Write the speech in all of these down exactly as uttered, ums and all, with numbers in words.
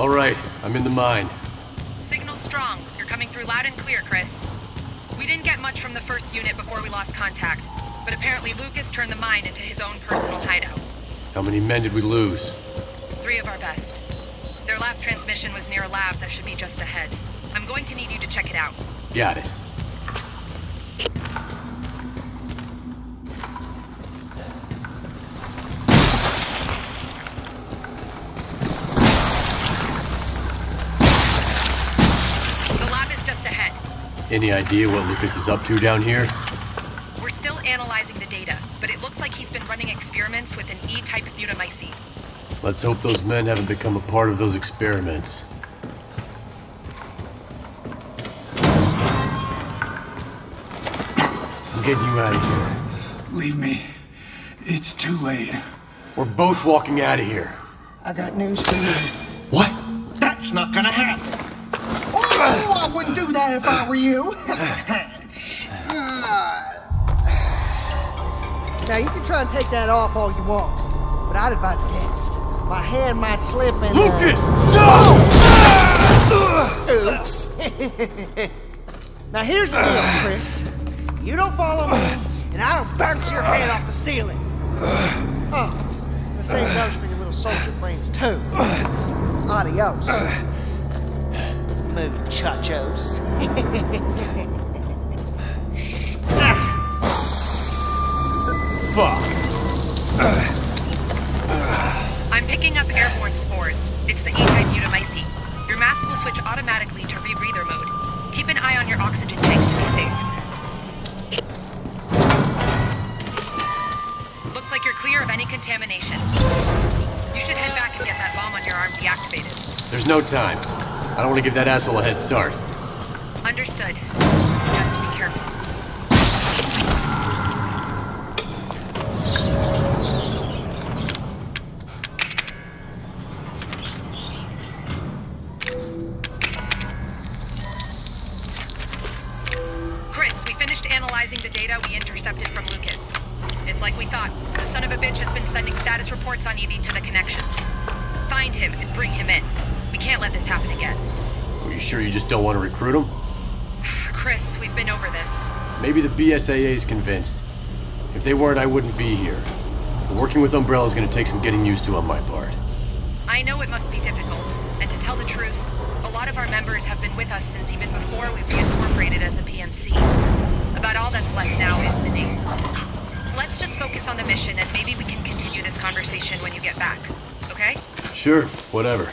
All right, I'm in the mine. Signal strong. You're coming through loud and clear, Chris. We didn't get much from the first unit before we lost contact, but apparently Lucas turned the mine into his own personal hideout. How many men did we lose? Three of our best. Their last transmission was near a lab that should be just ahead. I'm going to need you to check it out. Got it. The lab is just ahead. Any idea what Lucas is up to down here? We're still analyzing the data, but it looks like he's been running experiments with an E-type butamycete. Let's hope those men haven't become a part of those experiments. I'm getting you out of here. Leave me. It's too late. We're both walking out of here. I got news for you. What? That's not gonna happen. Oh, I wouldn't do that if I were you. Now, you can try and take that off all you want, but I'd advise against. My hand might slip and... Lucas! Uh... Oops. Now, here's the deal, Chris. You don't follow me, and I don't bounce your head off the ceiling. Oh, the same goes for your little soldier brains, too. Adios. Muchachos. Fuck. I'm picking up airborne spores. It's the E-type butamycete. Your mask will switch automatically to rebreather mode. Keep an eye on your oxygen tank to be safe. Looks like you're clear of any contamination. You should head back and get that bomb on your arm deactivated. There's no time. I don't want to give that asshole a head start. Understood. Just be careful. Chris, we finished analyzing the data we intercepted from Lucas. It's like we thought. The son of a bitch has been sending status reports on Evie to the connections. Find him and bring him in. We can't let this happen again. Are you sure you just don't want to recruit him? Chris, we've been over this. Maybe the B S A A is convinced. If they weren't, I wouldn't be here. But working with Umbrella is going to take some getting used to on my part. I know it must be difficult, and to tell the truth, a lot of our members have been with us since even before we reincorporated as a P M C. About all that's left now is the name. Let's just focus on the mission, and maybe we can continue this conversation when you get back, okay? Sure, whatever.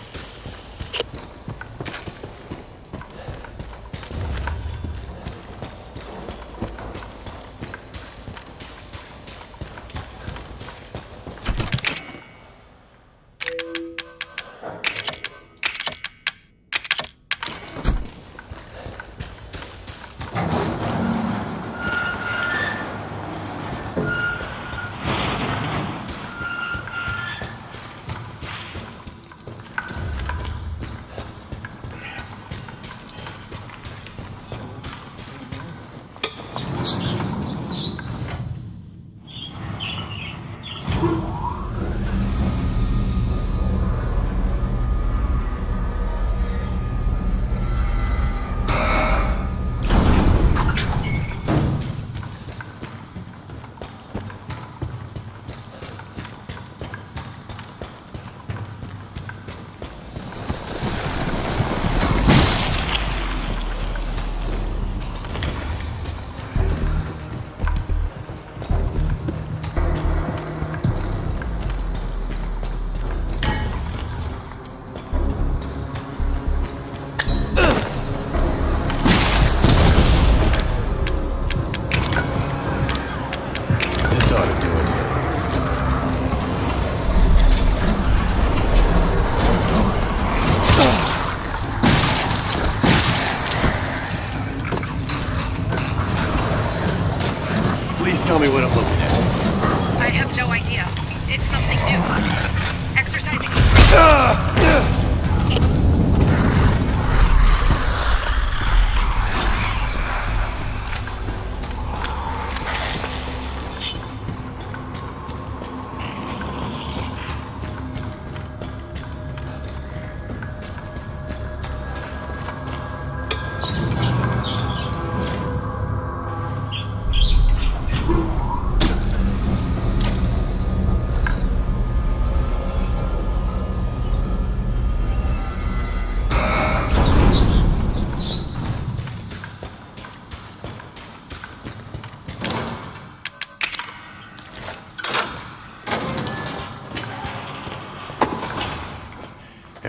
Tell me what I'm looking at. I have no idea. It's something new. Exercise extreme.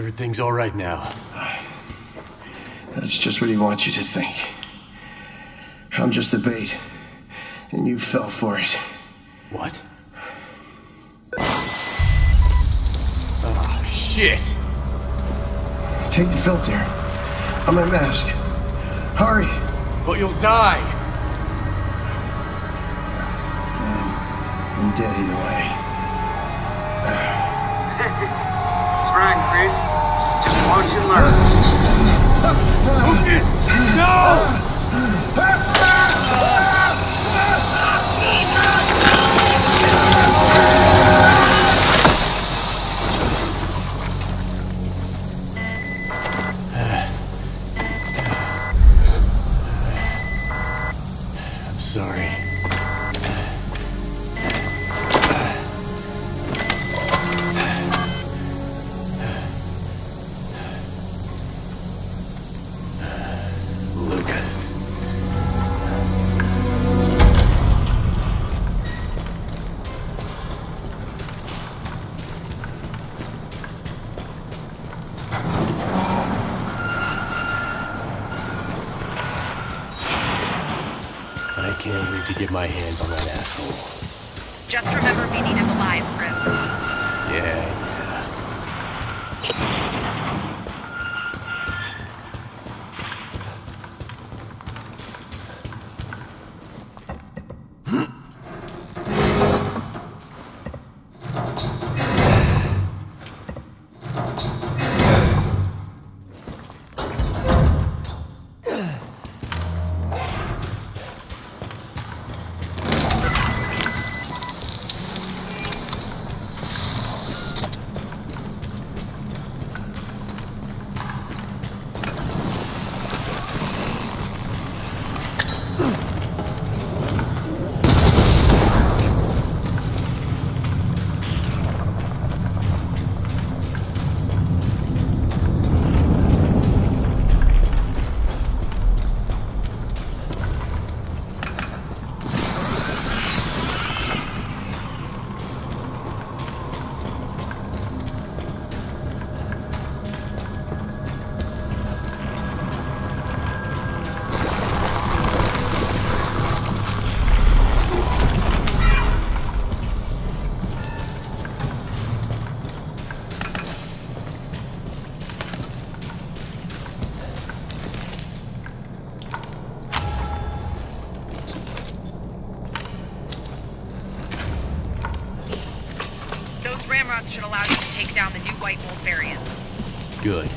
Everything's all right now. That's just what he wants you to think. I'm just the bait, and you fell for it. What? Oh, shit! Take the filter. I'm gonna mask. Hurry! But you'll die! I'm dead either way. That's right, Chris. Just watch and learn. Lucas! No! I'm sorry. Lucas. I can't wait to get my hands on that asshole. Just remember we need him alive, Chris. Yeah, yeah. Those ramrods should allow you to take down the new White Bolt variants. Good.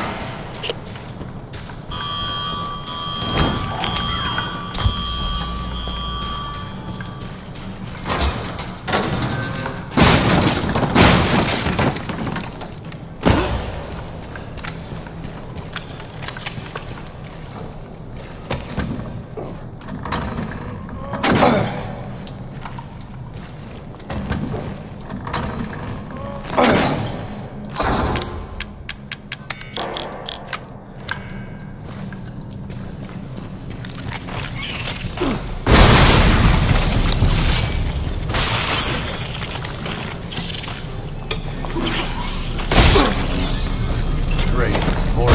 Great. More.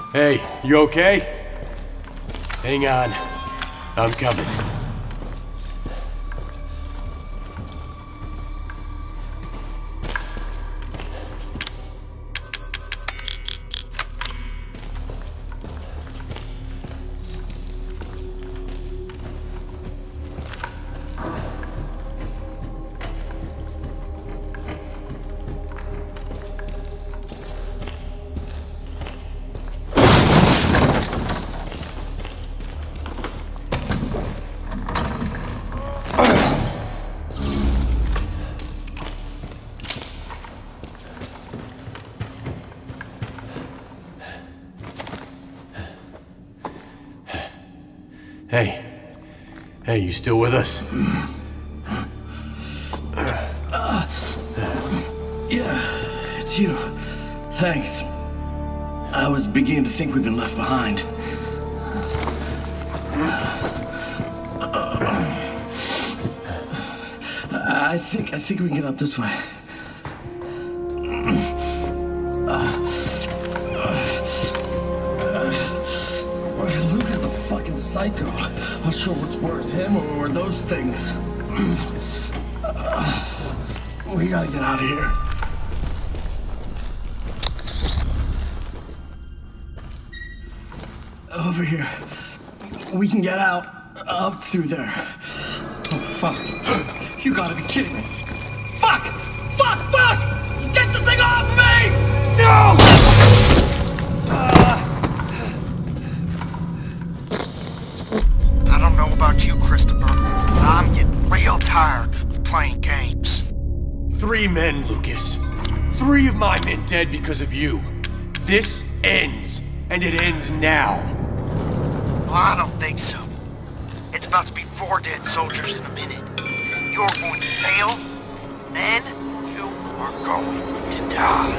Hey, you okay? Hang on. I'm coming. Hey. Hey, you still with us? Uh, yeah, it's you. Thanks. I was beginning to think we'd been left behind. I think I think we can get out this way. Look at the fucking psycho. Not sure what's worse, him or, or those things. We gotta get out of here. Over here. We can get out. Up through there. Oh, fuck. You gotta be kidding me. Fuck! Fuck! Fuck! Get the thing off me! No! Uh... I don't know about you, Christopher, but I'm getting real tired of playing games. Three men, Lucas. Three of my men dead because of you. This ends, and it ends now. Well, I don't think so. It's about to be four dead soldiers in a minute. You're going to fail, then you are going to die.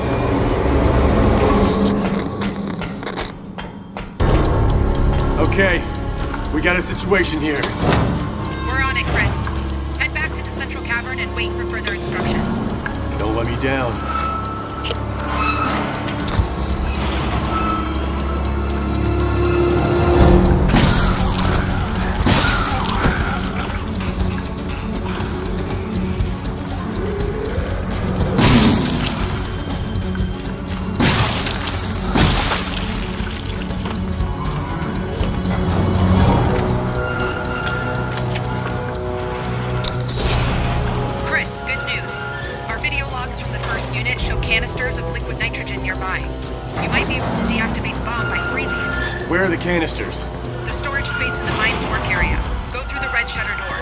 Okay, we got a situation here. We're on it, Chris. Head back to the central cavern and wait for further instructions. Don't let me down. Canisters of liquid nitrogen nearby. You might be able to deactivate the bomb by freezing it. Where are the canisters? The storage space in the mine work area. Go through the red shutter door.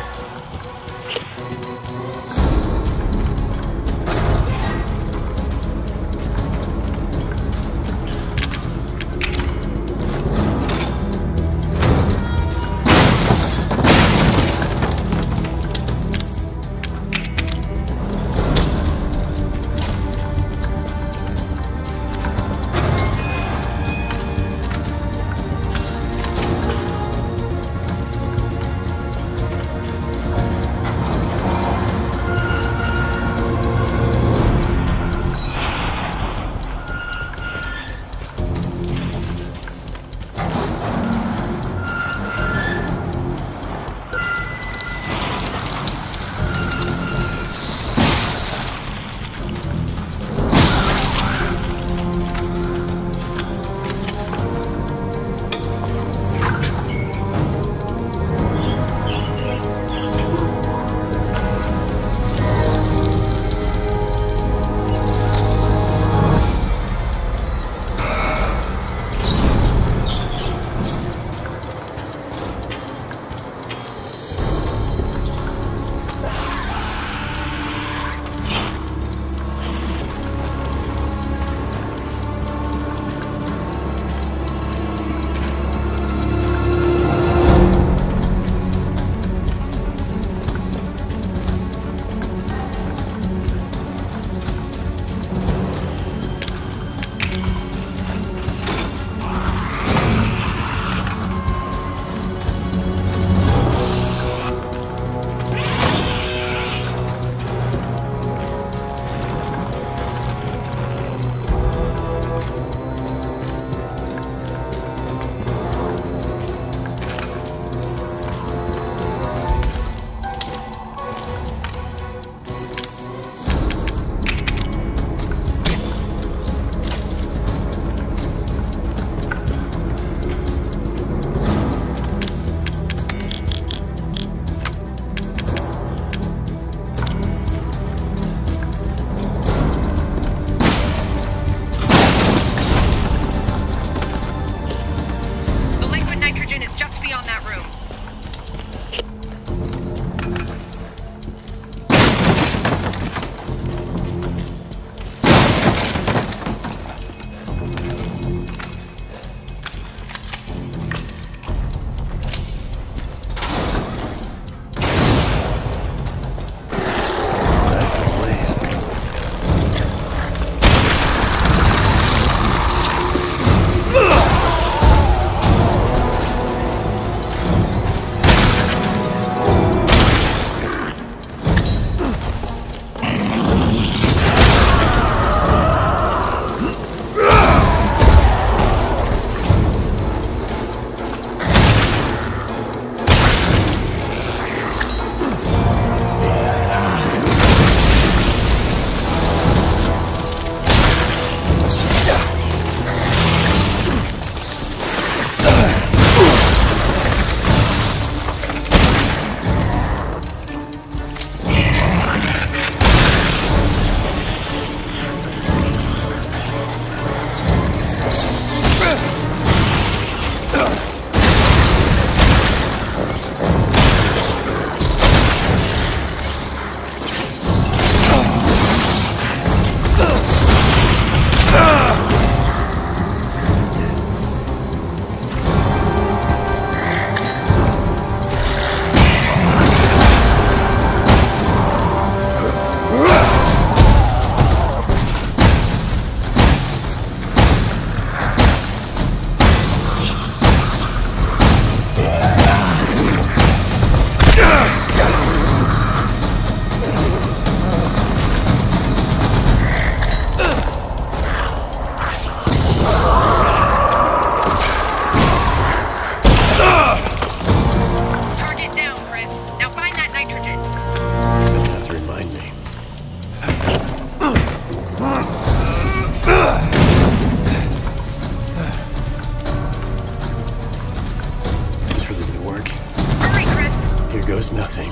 was nothing.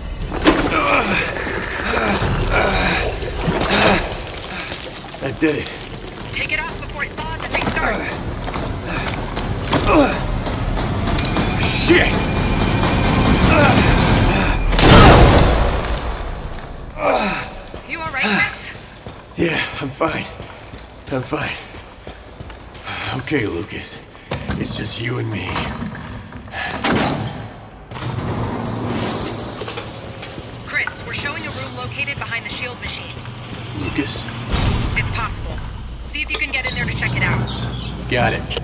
That did it. Take it off before it thaws and restarts. Shit! You alright, Chris? Yeah, I'm fine. I'm fine. Okay, Lucas. It's just you and me. Chris, we're showing a room located behind the shield machine. Lucas? It's possible. See if you can get in there to check it out. Got it.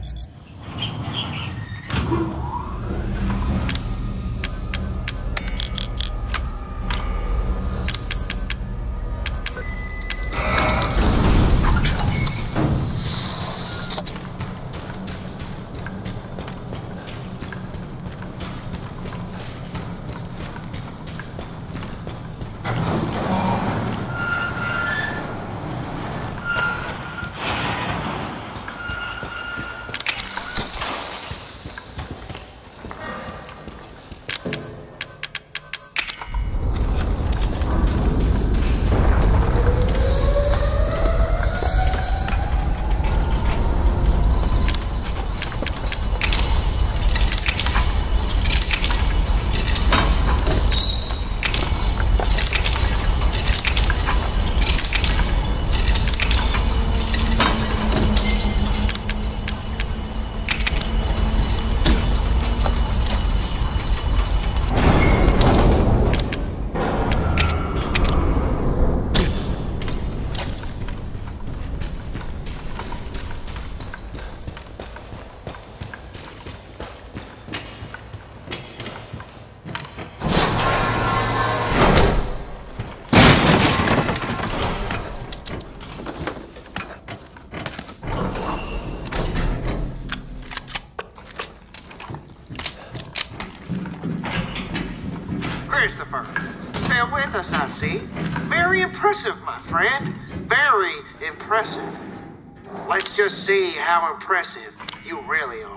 Christopher, still with us, I see. Very impressive, my friend. Very impressive. Let's just see how impressive you really are.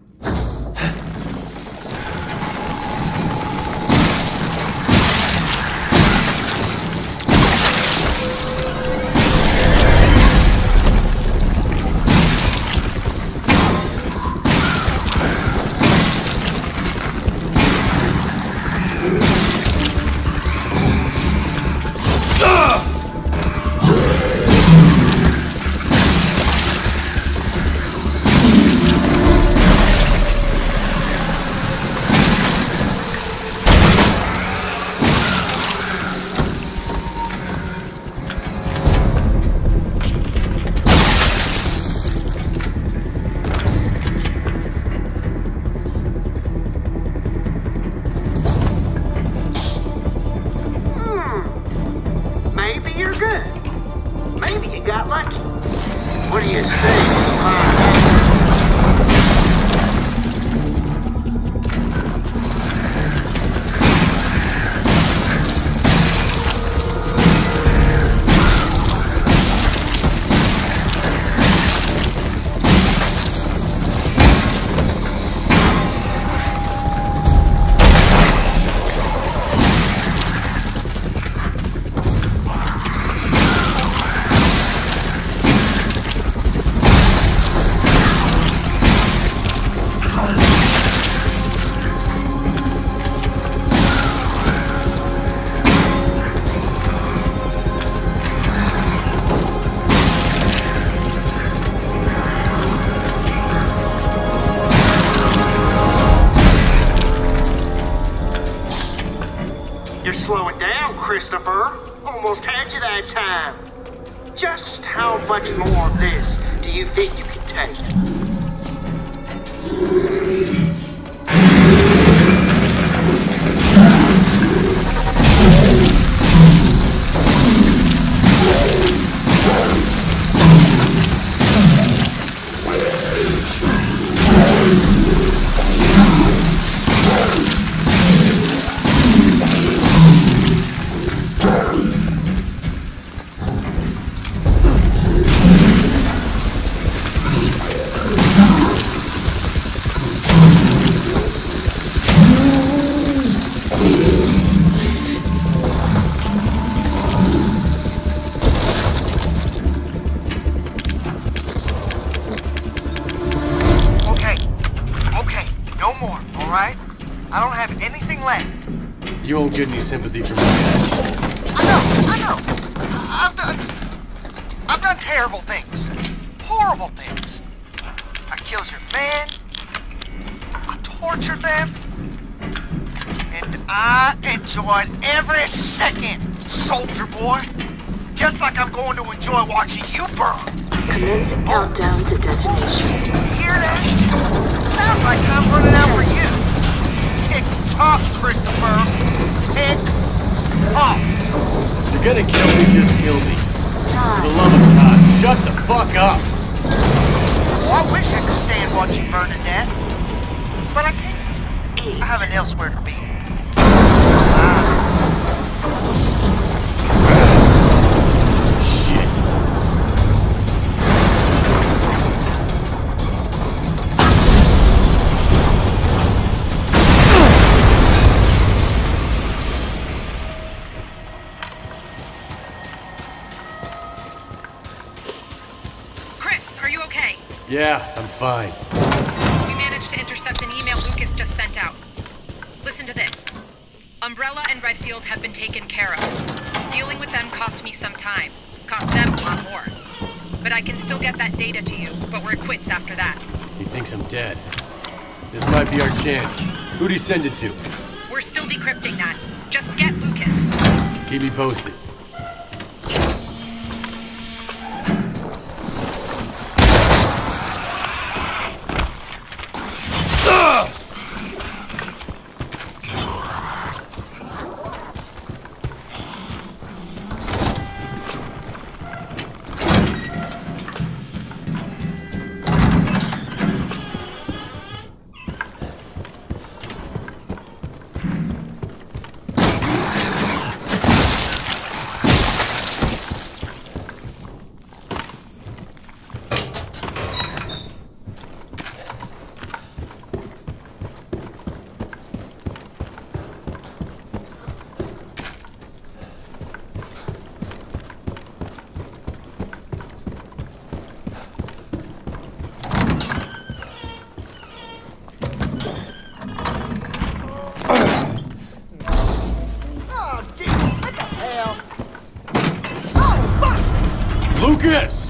What do you say? You're slowing down, Christopher. Almost had you that time. Just how much more of this do you think you can take? No. Okay, okay, no more, all right? I don't have anything left. You won't get any sympathy from me, Ash. I know, I know. I've done... I've done terrible things. Horrible things. I killed your man. I tortured them. And I enjoyed every second, soldier boy. Just like I'm going to enjoy watching you burn. Commencing countdown to detonation. You hear that? Sounds like I'm running out for you. Tick tock, Christopher. Tick tock. If you're gonna kill me, just kill me. For the love of God, shut the fuck up! Oh, I wish I could stand watching burn to death. But I can't. I have an elsewhere to be. Shit. Chris, are you okay? Yeah, I'm fine. We managed to intercept an email Lucas just sent out. Listen to this. Umbrella and Redfield have been taken care of. Dealing with them cost me some time. Cost them a lot more. But I can still get that data to you, but we're quits after that. He thinks I'm dead. This might be our chance. Who'd he send it to? We're still decrypting that. Just get Lucas. Keep me posted. Lucas!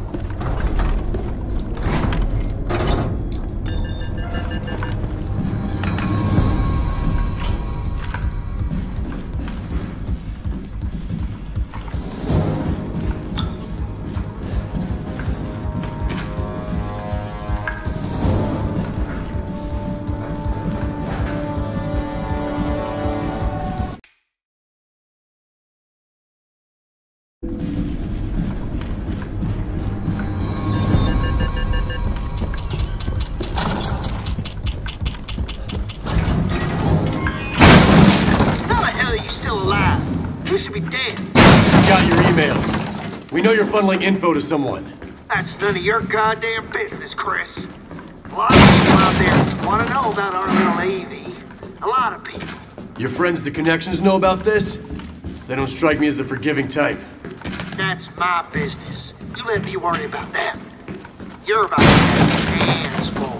We know you're funneling info to someone. That's none of your goddamn business, Chris. A lot of people out there want to know about our little A V. A lot of people. Your friends, the Connections, know about this? They don't strike me as the forgiving type. That's my business. You let me worry about them. You're about to have your hands full.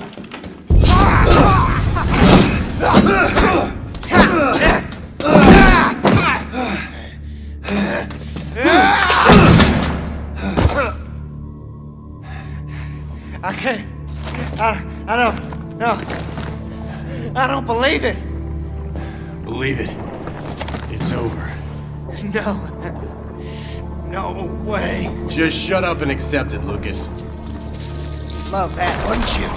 I can't. I, I don't. No. I don't believe it. Believe it. It's over. No. No way. Just shut up and accept it, Lucas. Love that, wouldn't you?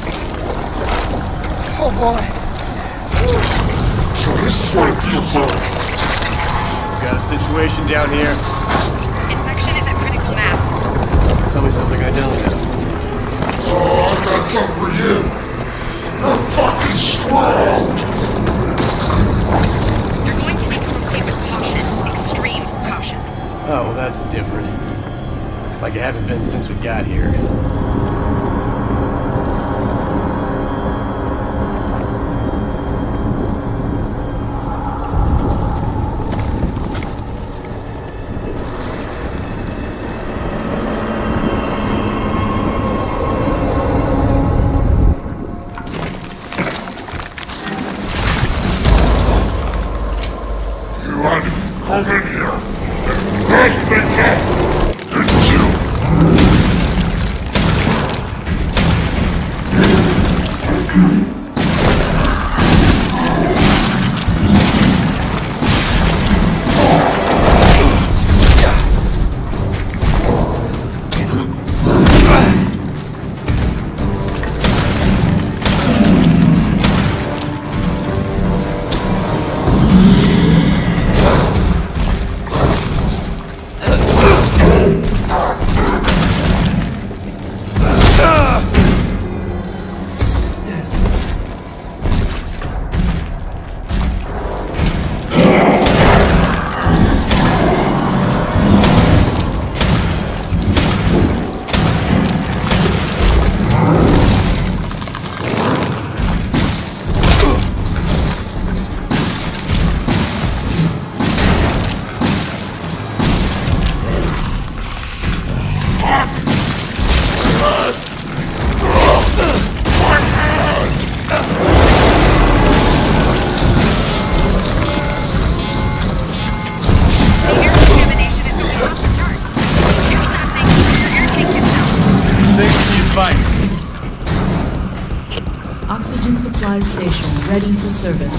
Oh boy. So this is what it feels like. We've got a situation down here. Infection is at critical mass. Tell me something I don't know. Oh, I've got something for you. You're fucking strong. You're going to need to proceed with caution. Extreme caution. Oh, well, that's different. Like it haven't been since we got here. Everybody, come in here and pass me up into... Oxygen supply station ready for service.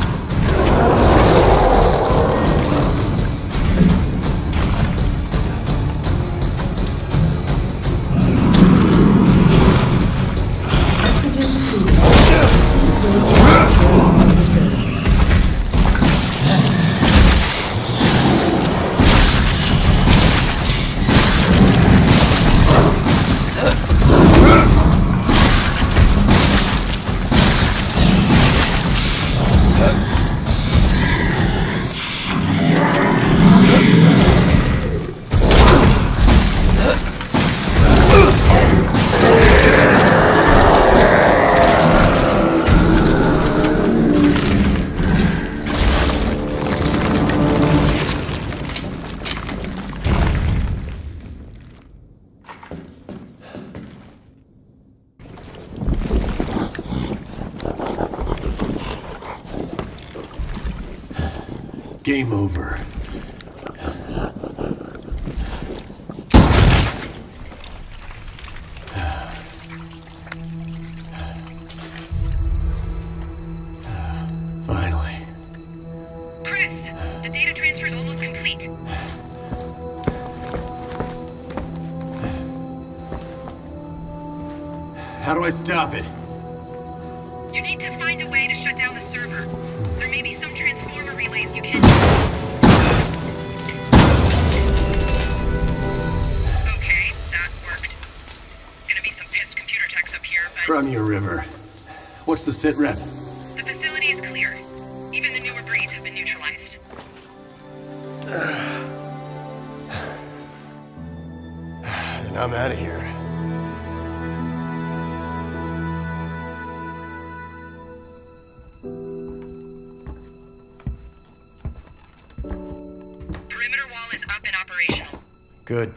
Game over. Finally. Chris, the data transfer is almost complete. How do I stop it? You need to find a way to shut down the server. There may be some transformer relays you can... Okay, that worked. Gonna be some pissed computer techs up here, but... Crimea River. What's the sit rep? The facility is clear. Even the newer breeds have been neutralized. Then I'm out of here. Perimeter wall is up and operational. Good.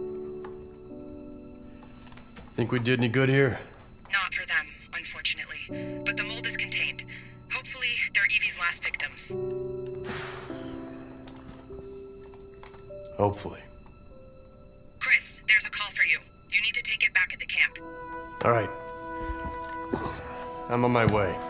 Think we did any good here? Not for them, unfortunately. But the mold is contained. Hopefully, they're Evie's last victims. Hopefully. Chris, there's a call for you. You need to take it back at the camp. All right. I'm on my way.